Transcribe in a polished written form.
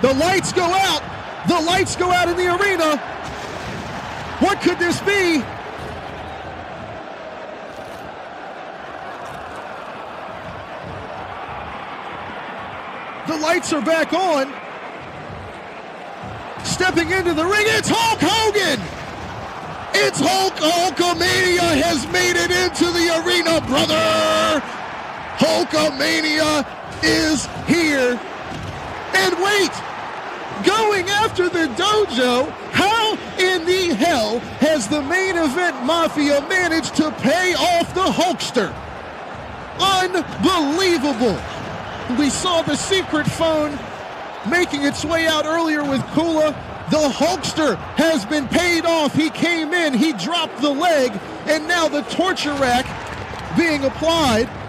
The lights go out. The lights go out in the arena. What could this be? The lights are back on. Stepping into the ring, it's Hulk Hogan. It's Hulk. Hulkamania has made it into the arena, brother. Hulkamania is here. And wait, going after the dojo, how in the hell has the main event Mafia managed to pay off the Hulkster? Unbelievable. We saw the secret phone making its way out earlier with Kula. The Hulkster has been paid off. He came in, he dropped the leg, and now the torture rack being applied.